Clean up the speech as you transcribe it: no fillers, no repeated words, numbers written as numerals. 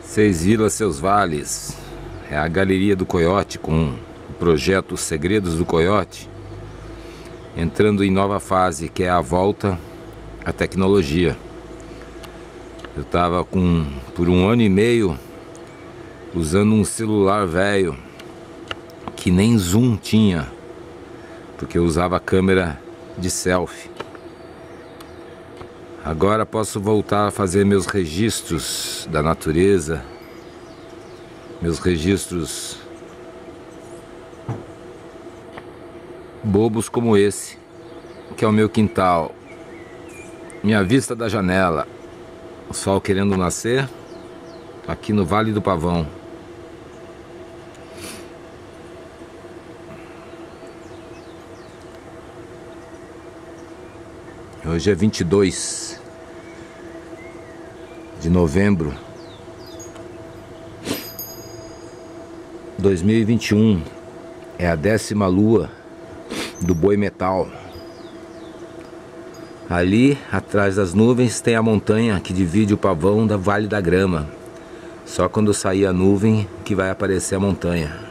Seis vilas, seus vales. É a Galeria do Coiote com o projeto Segredos do Coiote, entrando em nova fase, que é a volta à tecnologia. Eu estava por 1 ano e meio usando um celular velho que nem zoom tinha, porque eu usava câmera de selfie. Agora posso voltar a fazer meus registros da natureza, meus registros bobos como esse, que é o meu quintal, minha vista da janela, o sol querendo nascer aqui no Vale do Pavão. Hoje é 22 de novembro de 2021. É a 10ª lua do Boi Metal. Ali, atrás das nuvens, tem a montanha que divide o Pavão da Vale da Grama. Só quando sair a nuvem que vai aparecer a montanha.